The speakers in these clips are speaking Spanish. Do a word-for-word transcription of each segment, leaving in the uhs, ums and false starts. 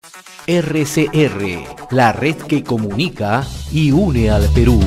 R C R, la red que comunica y une al Perú.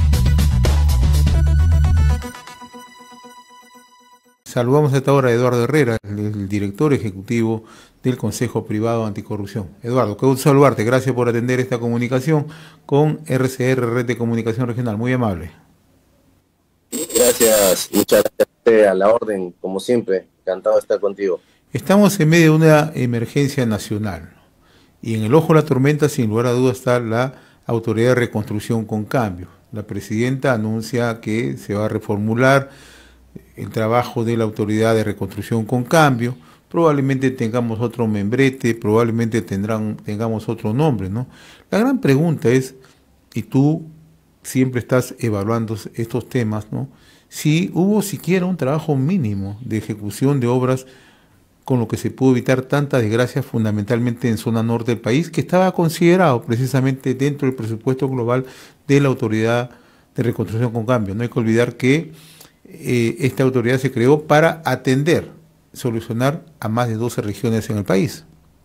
Saludamos a esta hora a Eduardo Herrera, el director ejecutivo del Consejo Privado Anticorrupción. Eduardo, qué gusto saludarte. Gracias por atender esta comunicación con R C R, Red de Comunicación Regional. Muy amable. Gracias, muchas gracias a la orden, como siempre. Encantado de estar contigo. Estamos en medio de una emergencia nacional y en el ojo de la tormenta, sin lugar a dudas, está la Autoridad de Reconstrucción con Cambio. La presidenta anuncia que se va a reformular el trabajo de la Autoridad de Reconstrucción con Cambio. Probablemente tengamos otro membrete, probablemente tendrán, tengamos otro nombre, ¿no? La gran pregunta es, y tú siempre estás evaluando estos temas, ¿no?, si hubo siquiera un trabajo mínimo de ejecución de obras con lo que se pudo evitar tantas desgracias, fundamentalmente en zona norte del país, que estaba considerado precisamente dentro del presupuesto global de la Autoridad de Reconstrucción con Cambio. No hay que olvidar que eh, esta autoridad se creó para atender, solucionar a más de doce regiones en el país.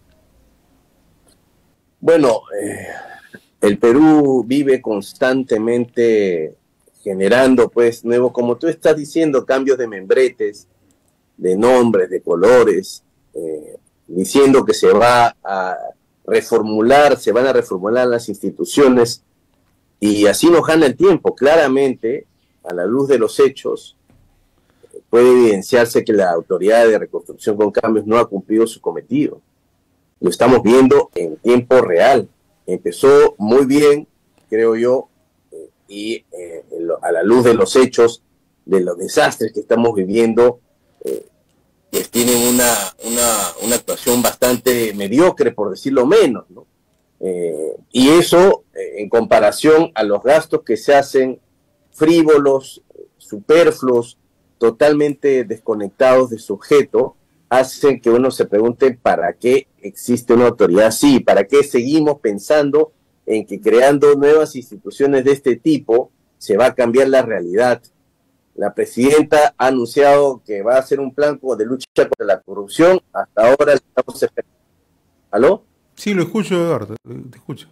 Bueno, eh, el Perú vive constantemente generando, pues, nuevos, como tú estás diciendo, cambios de membretes, de nombres, de colores, eh, diciendo que se va a reformular, se van a reformular las instituciones, y así nos gana el tiempo. Claramente, a la luz de los hechos, puede evidenciarse que la Autoridad de Reconstrucción con Cambios no ha cumplido su cometido. Lo estamos viendo en tiempo real. Empezó muy bien, creo yo, eh, y eh, a la luz de los hechos, de los desastres que estamos viviendo, eh, pues tienen una, una, una actuación bastante mediocre, por decirlo menos, ¿no? Eh, y eso, eh, en comparación a los gastos que se hacen frívolos, superfluos, totalmente desconectados de su objeto, hacen que uno se pregunte para qué existe una autoridad así, para qué seguimos pensando en que creando nuevas instituciones de este tipo se va a cambiar la realidad. La presidenta ha anunciado que va a hacer un plan de lucha contra la corrupción. Hasta ahora estamos esperando. ¿Aló? Sí, lo escucho, Eduardo, te escucho.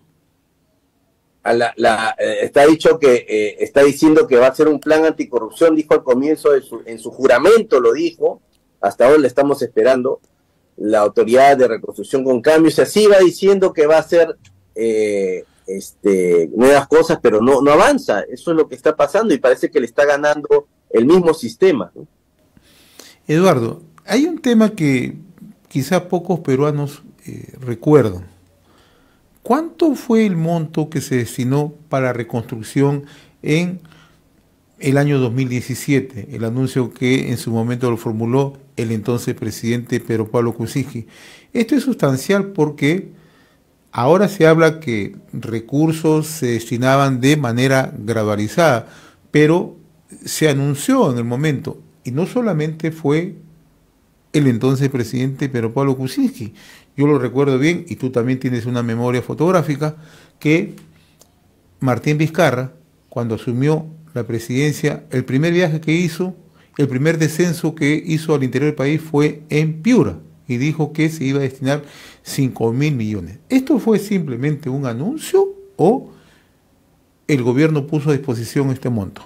A la, la, eh, está dicho que eh, está diciendo que va a hacer un plan anticorrupción, dijo al comienzo de su, en su juramento, lo dijo. Hasta ahora le estamos esperando. La Autoridad de Reconstrucción con Cambios así va diciendo que va a hacer eh, este, nuevas cosas, pero no, no avanza. Eso es lo que está pasando y parece que le está ganando el mismo sistema, ¿no? Eduardo, hay un tema que quizá pocos peruanos eh, recuerdan. ¿Cuánto fue el monto que se destinó para la reconstrucción en el año dos mil diecisiete? El anuncio que en su momento lo formuló el entonces presidente Pedro Pablo Kuczynski. Esto es sustancial porque ahora se habla que recursos se destinaban de manera gradualizada, pero se anunció en el momento, y no solamente fue el entonces presidente Pedro Pablo Kuczynski. Yo lo recuerdo bien, y tú también tienes una memoria fotográfica, que Martín Vizcarra, cuando asumió la presidencia, el primer viaje que hizo, el primer descenso que hizo al interior del país fue en Piura, y dijo que se iba a destinar cinco mil millones. ¿Esto fue simplemente un anuncio o el gobierno puso a disposición este monto?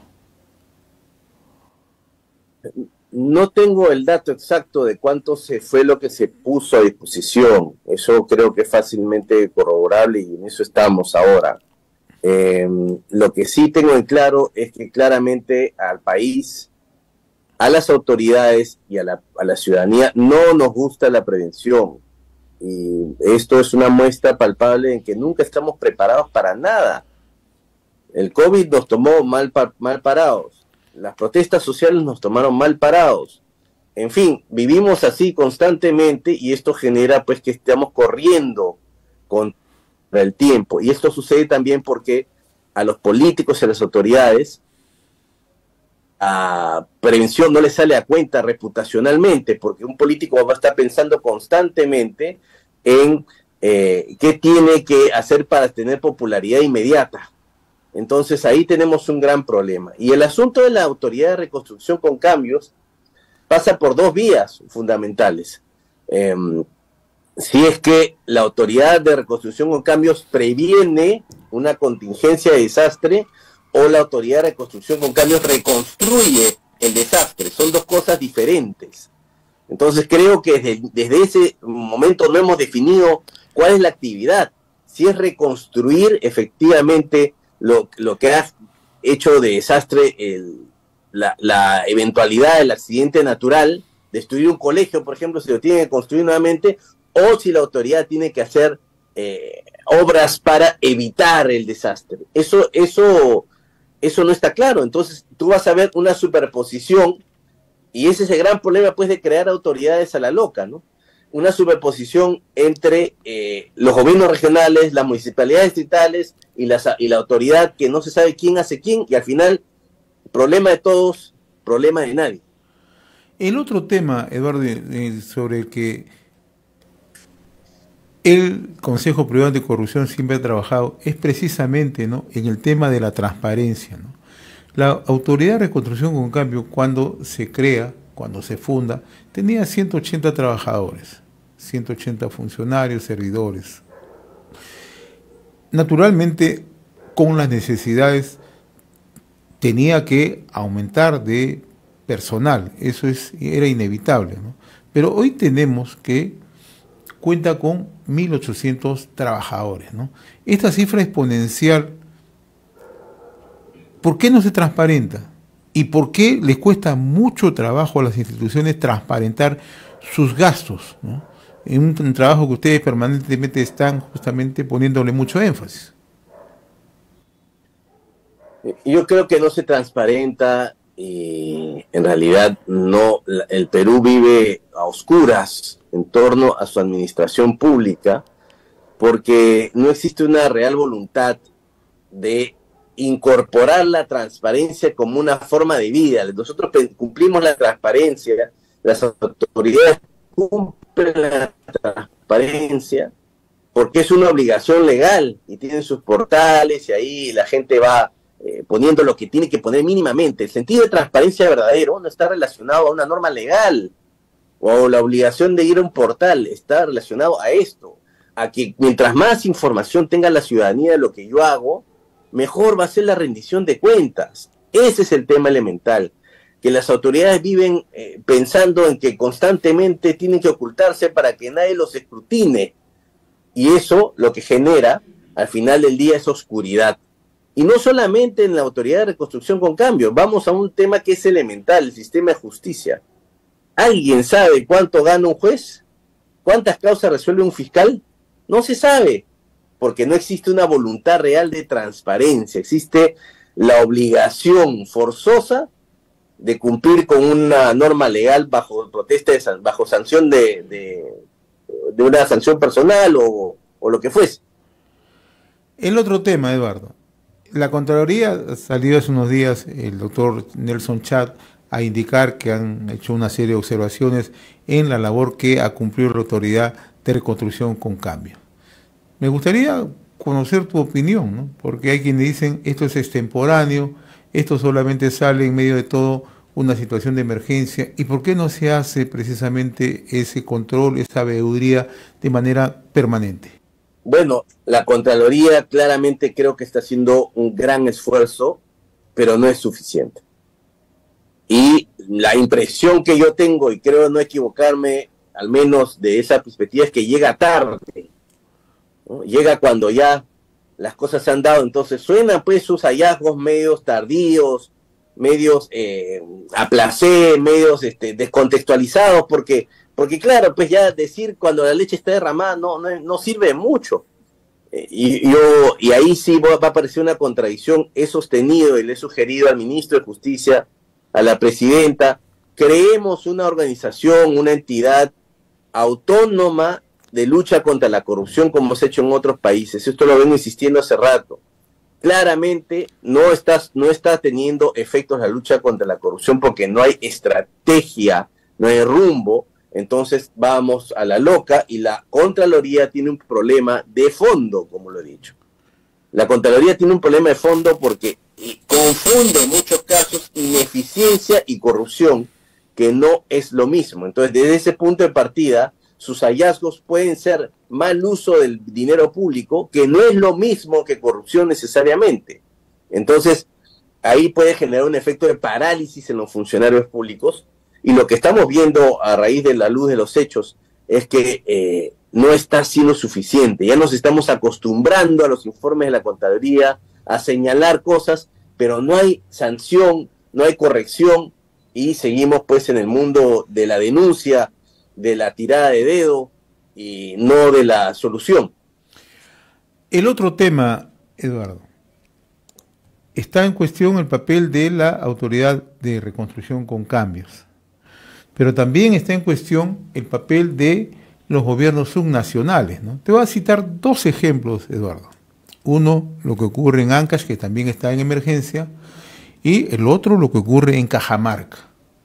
No tengo el dato exacto de cuánto se fue lo que se puso a disposición. Eso creo que es fácilmente corroborable y en eso estamos ahora. Eh, lo que sí tengo en claro es que claramente al país, a las autoridades y a la, a la ciudadanía no nos gusta la prevención. Y esto es una muestra palpable en que nunca estamos preparados para nada. El COVID nos tomó mal, mal parados. Las protestas sociales nos tomaron mal parados. En fin, vivimos así constantemente y esto genera pues que estamos corriendo contra el tiempo. Y esto sucede también porque a los políticos y a las autoridades a prevención no les sale a cuenta reputacionalmente, porque un político va a estar pensando constantemente en eh, qué tiene que hacer para tener popularidad inmediata. Entonces ahí tenemos un gran problema. Y el asunto de la Autoridad de Reconstrucción con Cambios pasa por dos vías fundamentales. Eh, si es que la autoridad de reconstrucción con cambios previene una contingencia de desastre o la autoridad de reconstrucción con cambios reconstruye el desastre. Son dos cosas diferentes. Entonces creo que desde, desde ese momento no hemos definido cuál es la actividad. Si es reconstruir efectivamente lo, lo que ha hecho de desastre el, la, la eventualidad del accidente natural, destruir un colegio, por ejemplo, si lo tiene que construir nuevamente, o si la autoridad tiene que hacer eh, obras para evitar el desastre. Eso, eso, eso no está claro. Entonces tú vas a ver una superposición, y ese es el gran problema, pues, de crear autoridades a la loca, ¿no? Una superposición entre eh, los gobiernos regionales, las municipalidades distritales y, las, y la autoridad, que no se sabe quién hace quién, y al final, problema de todos, problema de nadie. El otro tema, Eduardo, sobre el que el Consejo Privado de Corrupción siempre ha trabajado es precisamente, ¿no?, en el tema de la transparencia, ¿no? La Autoridad de Reconstrucción con Cambio, cuando se crea, cuando se funda, tenía ciento ochenta trabajadores, ciento ochenta funcionarios, servidores. Naturalmente, con las necesidades, tenía que aumentar de personal, eso es, era inevitable, ¿no? Pero hoy tenemos que cuenta con mil ochocientos trabajadores, ¿no? Esta cifra exponencial, ¿por qué no se transparenta? ¿Y por qué les cuesta mucho trabajo a las instituciones transparentar sus gastos, ¿no? En un, un trabajo que ustedes permanentemente están justamente poniéndole mucho énfasis. Yo creo que no se transparenta y en realidad no. El Perú vive a oscuras en torno a su administración pública porque no existe una real voluntad de incorporar la transparencia como una forma de vida. Nosotros cumplimos la transparencia, las autoridades cumplen la transparencia porque es una obligación legal y tienen sus portales y ahí la gente va eh, poniendo lo que tiene que poner mínimamente. El sentido de transparencia verdadero no está relacionado a una norma legal o a la obligación de ir a un portal, está relacionado a esto, a que mientras más información tenga la ciudadanía de lo que yo hago, mejor va a ser la rendición de cuentas. Ese es el tema elemental, que las autoridades viven eh, pensando en que constantemente tienen que ocultarse para que nadie los escrutine, y eso lo que genera al final del día es oscuridad. Y no solamente en la Autoridad de Reconstrucción con Cambio, vamos a un tema que es elemental, el sistema de justicia. ¿Alguien sabe cuánto gana un juez? ¿Cuántas causas resuelve un fiscal? No se sabe, porque no existe una voluntad real de transparencia, existe la obligación forzosa de cumplir con una norma legal bajo protesta, de, bajo sanción de, de, de una sanción personal o, o lo que fuese. El otro tema, Eduardo, la Contraloría salió hace unos días, el doctor Nelson Chad, a indicar que han hecho una serie de observaciones en la labor que ha cumplido la Autoridad de Reconstrucción con Cambio. Me gustaría conocer tu opinión, ¿no? Porque hay quienes dicen esto es extemporáneo, esto solamente sale en medio de todo una situación de emergencia, y por qué no se hace precisamente ese control, esa veeduría de manera permanente. Bueno, la Contraloría claramente creo que está haciendo un gran esfuerzo, pero no es suficiente. Y la impresión que yo tengo, y creo no equivocarme, al menos de esa perspectiva, es que llega tarde, ¿no? Llega cuando ya las cosas se han dado. Entonces suenan pues sus hallazgos medios tardíos, medios eh, a placer, medios este, descontextualizados, porque, porque claro, pues ya decir cuando la leche está derramada no, no, no sirve de mucho. Eh, y, yo, y ahí sí va a aparecer una contradicción. He sostenido y le he sugerido al ministro de Justicia, a la presidenta, creemos una organización, una entidad autónoma de lucha contra la corrupción como se ha hecho en otros países. Esto lo vengo insistiendo hace rato. Claramente no está, no está teniendo efectos la lucha contra la corrupción porque no hay estrategia, no hay rumbo. Entonces vamos a la loca y la Contraloría tiene un problema de fondo, como lo he dicho. La Contraloría tiene un problema de fondo porque confunde en muchos casos ineficiencia y corrupción, que no es lo mismo. Entonces, desde ese punto de partida, sus hallazgos pueden ser mal uso del dinero público, que no es lo mismo que corrupción necesariamente. Entonces, ahí puede generar un efecto de parálisis en los funcionarios públicos, y lo que estamos viendo a raíz de la luz de los hechos es que eh, no está siendo suficiente. Ya nos estamos acostumbrando a los informes de la Contraloría, a señalar cosas, pero no hay sanción, no hay corrección, y seguimos pues en el mundo de la denuncia, de la tirada de dedo, y no de la solución. El otro tema, Eduardo, está en cuestión el papel de la Autoridad de Reconstrucción con Cambios, pero también está en cuestión el papel de los gobiernos subnacionales, ¿no? Te voy a citar dos ejemplos, Eduardo. Uno, lo que ocurre en Ancash, que también está en emergencia, y el otro, lo que ocurre en Cajamarca.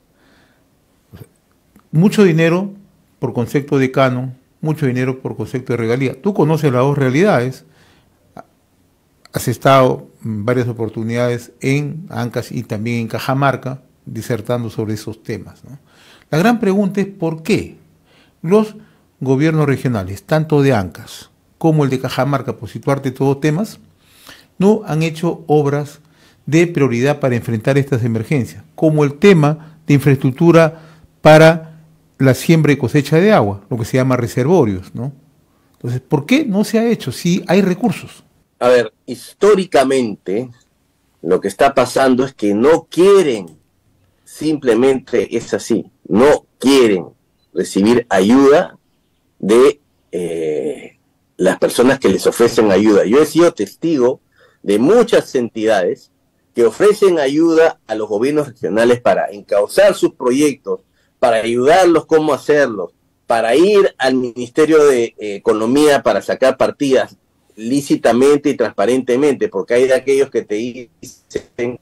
Mucho dinero por concepto de canon, mucho dinero por concepto de regalía. Tú conoces las dos realidades, has estado en varias oportunidades en Ancash y también en Cajamarca, disertando sobre esos temas, ¿no? La gran pregunta es ¿por qué los gobiernos regionales, tanto de Ancash como el de Cajamarca, por situarte todos temas, no han hecho obras de prioridad para enfrentar estas emergencias, como el tema de infraestructura para la siembra y cosecha de agua, lo que se llama reservorios, ¿no? Entonces, ¿por qué no se ha hecho si hay recursos? A ver, históricamente lo que está pasando es que no quieren, simplemente es así, no quieren recibir ayuda de eh, las personas que les ofrecen ayuda. Yo he sido testigo de muchas entidades que ofrecen ayuda a los gobiernos regionales para encauzar sus proyectos, para ayudarlos cómo hacerlos, para ir al Ministerio de eh, Economía para sacar partidas lícitamente y transparentemente, porque hay de aquellos que te dicen,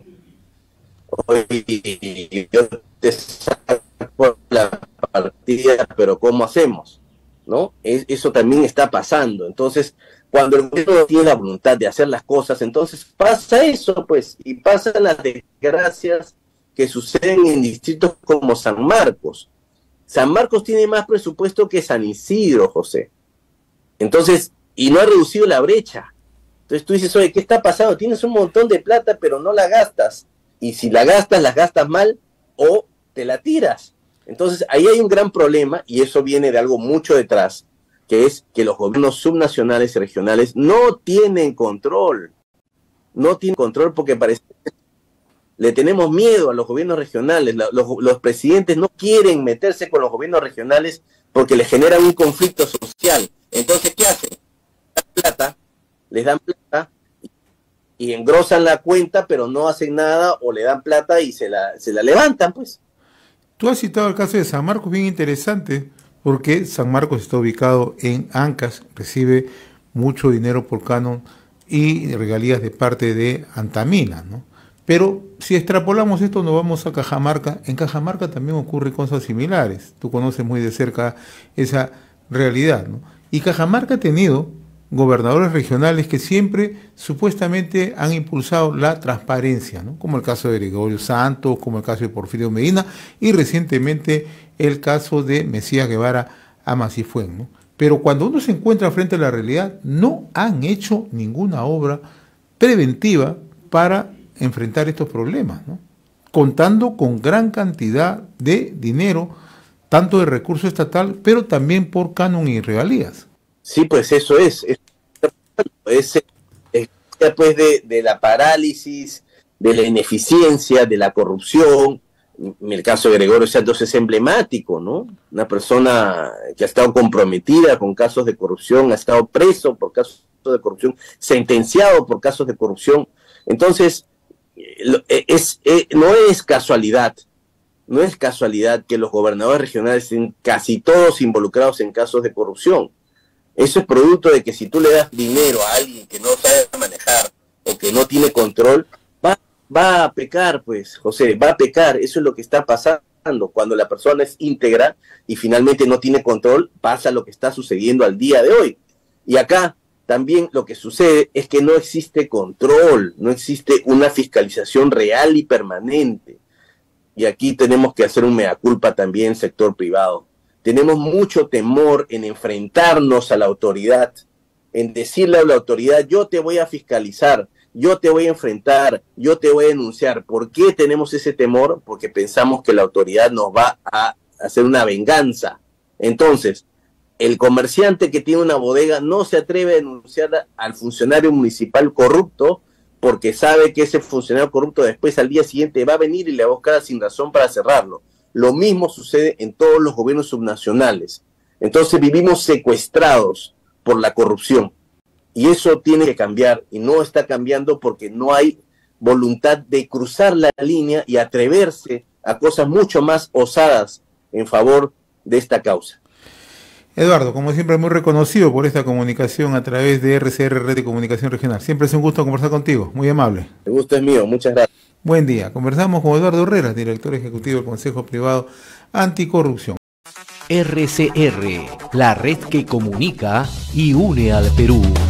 oye, yo te saco la partida, pero ¿cómo hacemos? ¿No? Es, eso también está pasando. Entonces, cuando el gobierno tiene la voluntad de hacer las cosas, entonces pasa eso, pues, y pasan las desgracias que suceden en distritos como San Marcos. San Marcos tiene más presupuesto que San Isidro, José. Entonces, y no ha reducido la brecha. Entonces tú dices, oye, ¿qué está pasando? Tienes un montón de plata, pero no la gastas. Y si la gastas, la gastas mal o te la tiras. Entonces, ahí hay un gran problema, y eso viene de algo mucho detrás, que es que los gobiernos subnacionales y regionales no tienen control. No tienen control porque parece le tenemos miedo a los gobiernos regionales. Los, los presidentes no quieren meterse con los gobiernos regionales porque les generan un conflicto social. Entonces, ¿qué hacen? Les dan plata, les dan plata y engrosan la cuenta, pero no hacen nada, o le dan plata y se la, se la levantan, pues. Tú has citado el caso de San Marcos, bien interesante, porque San Marcos está ubicado en Ancash, recibe mucho dinero por canon y regalías de parte de Antamina, ¿no? Pero si extrapolamos esto, nos vamos a Cajamarca. En Cajamarca también ocurren cosas similares. Tú conoces muy de cerca esa realidad, ¿no? Y Cajamarca ha tenido gobernadores regionales que siempre supuestamente han impulsado la transparencia, ¿no? Como el caso de Gregorio Santos, como el caso de Porfirio Medina y recientemente el caso de Mesías Guevara Amasifuen, ¿no? Pero cuando uno se encuentra frente a la realidad, no han hecho ninguna obra preventiva para enfrentar estos problemas, ¿no? Contando con gran cantidad de dinero, tanto de recurso estatal, pero también por canon y regalías. Sí, pues eso es, es, es, es después de, de la parálisis, de la ineficiencia, de la corrupción. El caso de Gregorio Santos es emblemático, ¿no? Una persona que ha estado comprometida con casos de corrupción, ha estado preso por casos de corrupción, sentenciado por casos de corrupción. Entonces, es, es, no es casualidad, no es casualidad que los gobernadores regionales estén casi todos involucrados en casos de corrupción. Eso es producto de que si tú le das dinero a alguien que no sabe manejar o que no tiene control, va, va a pecar, pues, José, va a pecar. Eso es lo que está pasando. Cuando la persona es íntegra y finalmente no tiene control, pasa lo que está sucediendo al día de hoy. Y acá también lo que sucede es que no existe control, no existe una fiscalización real y permanente. Y aquí tenemos que hacer un mea culpa también sector privado. tenemos mucho temor en enfrentarnos a la autoridad, en decirle a la autoridad, yo te voy a fiscalizar, yo te voy a enfrentar, yo te voy a denunciar. ¿Por qué tenemos ese temor? Porque pensamos que la autoridad nos va a hacer una venganza. Entonces, el comerciante que tiene una bodega no se atreve a denunciar al funcionario municipal corrupto porque sabe que ese funcionario corrupto después al día siguiente va a venir y le va a buscar sin razón para cerrarlo. Lo mismo sucede en todos los gobiernos subnacionales. Entonces vivimos secuestrados por la corrupción. Y eso tiene que cambiar, y no está cambiando porque no hay voluntad de cruzar la línea y atreverse a cosas mucho más osadas en favor de esta causa. Eduardo, como siempre, muy reconocido por esta comunicación a través de R C R, Red de Comunicación Regional. Siempre es un gusto conversar contigo, muy amable. El gusto es mío, muchas gracias. Buen día. Conversamos con Eduardo Herrera, director ejecutivo del Consejo Privado Anticorrupción. R C R, la red que comunica y une al Perú.